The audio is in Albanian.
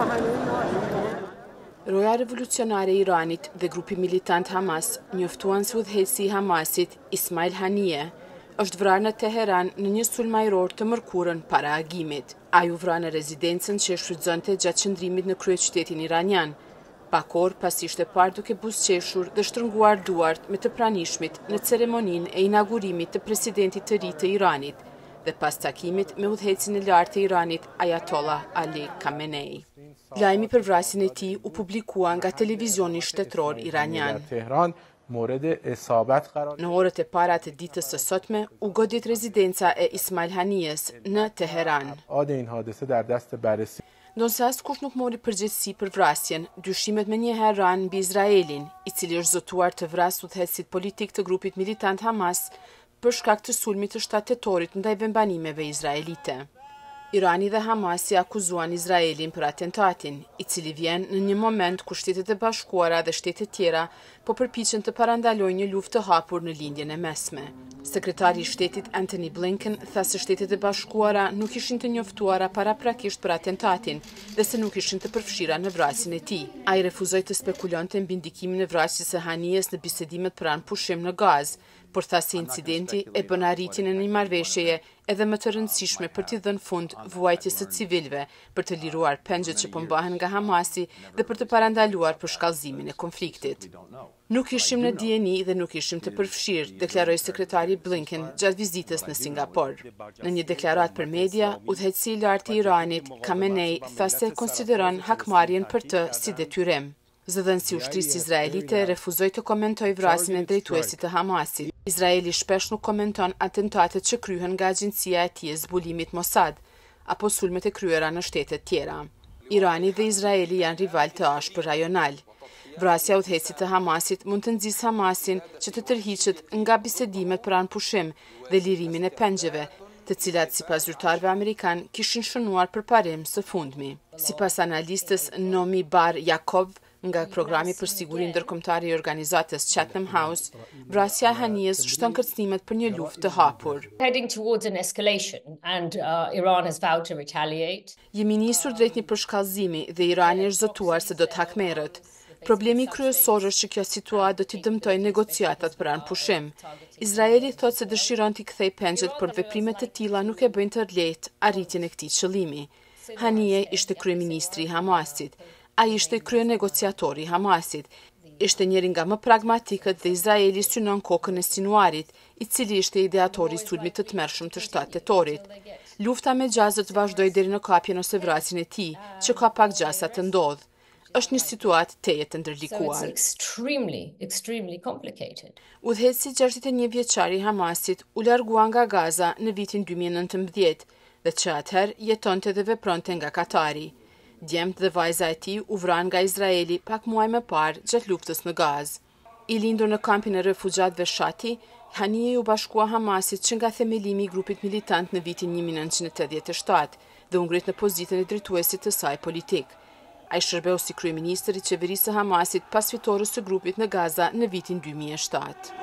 Roja revolucionare e Iranit dhe grupi militant Hamas njoftuan se udhëheqësi i Hamasit, Ismail Haniyeh, është vrarë në Teheran në një sulm ajror të mërkurën para agimit. Ai u vra në rezidencën që e shfrytëzonte gjatë qëndrimit në kryeqytetin iranian, pak orë pasi ishte parë duke buzëqeshur dhe shtrënguar duart me të pranishmit në ceremoninë e inaugurimit të presidentit të ri të Iranit dhe pas takimit me udhëheqësin e lartë të Iranit, Ayatollah Ali Khamenei. Lajmi për vrasjen e tij u publikua nga televizioni shtetëror iranian. Në orët e para të ditës së sotme u godit rezidenca e Ismail Haniyes në Teheran. Ndonse askush nuk mori përgjegjësi për vrasjen, dyshimet menjëherë ranë mbi Izraelin, i cili është zotuar të vrasë udhëheqësit politik të grupit militant Hamas për shkak të sulmit të 7 tetorit ndaj vendbanimeve izraelite. Irani dhe Hamasi akuzuan Izraelin për atentatin, i cili vjen në një moment ku Shtetet e Bashkuara dhe shtete tjera po përpiqen të parandalojnë një luftë të hapur në lindjen e mesme. Sekretari i Shtetit Antony Blinken tha se Shtetet e Bashkuara nuk ishin të njoftuara paraprakisht për atentatin dhe se nuk ishin të përfshira në vrasjen e tij. Ai refuzoi të spekulonte mbi ndikimin e vrasjes së Haniyes në bisedimet pranë pushim në Gazë, por tha se incidenti e bën arritjen e një marrëveshjeje edhe më të rëndësishme për t'i dhënë fund vuajtjes së civilëve, për të liruar pengjet që po mbahen nga Hamasi dhe për të parandaluar përshkallëzimin e konfliktit. Nuk ishim në dieni dhe nuk ishim të përfshirë, deklaroi sekretari Blinken gjatë vizitës në Singapur. Në një deklaratë për media, udhëheqësi i lartë i Iranit, Khamenei, tha se konsideron hakmarrjen për të si detyrim. Zëdhënësi ushtrisë izraelite refuzoi të komentojë vrasjen e drejtuesit të Hamasit. Izraeli shpesh nuk komenton atentatet që kryhen nga agjencia e tij e zbulimit Mossad apo sulmet e kryera në shtete tjera. Irani dhe Izraeli janë rival të ashpër rajonal. Vrasja e udhëheqësit të Hamasit mund të nxjisë Hamasin që të tërhiqet nga bisedimet pranë pushim dhe lirimin e pengjeve, të cilat sipas zyrtarëve amerikan kishin shënuar për parim së fundmi. Sipas analistës Nomi Bar Yakov nga programi për siguri ndërkombëtare i organizatës Chatham House, vrasja e Haniyes shton kërcënimet për një luftë të hapur. Jemi nisur drejt një përshkallëzimi dhe Irani është zotuar se do të hakmerret. Problemi kryesor është që kjo situatë do t'i dëmtojë negociatat pranë pushim. Izraeli thotë se dëshiron t'i kthejë pengjet, por veprimet të tilla nuk e bëjnë të lehtë arritjen e këtij qëllimi. Haniyeh ishte kryeministri i Hamasit. Ai ishte kryenegociatori i Hamasit. Ishte njëri nga më pragmatikët dhe Izraeli synon kokën e Sinuarit, i cili ishte ideatori i sulmit të tmerrshëm të 7 tetorit. Lufta me gjasë do të vazhdojë deri në kapjen ose vrasjen e tij, që ka pak gjasa të ndodhë. Është një situatë teje të ndërlikuar. Udhëheqësi 61 vjeçar i Hamasit u largua nga Gaza në vitin 2019 dhe që atëherë jetonte dhe vepronte nga Katari. Djemt dhe vajza e tij u vranë nga Izraeli pak muaj më parë gjatë luftës në Gazë. I lindur në kampin e refugjatëve Shati, Haniyeh u bashkua Hamasit që nga themelimi i grupit militant në vitin 1987 dhe u ngrit në pozitën e drejtuesit të saj politik. Ai shërbeu si kryeministër i qeverisë së Hamasit pas fitores së grupit në Gaza në vitin 2007.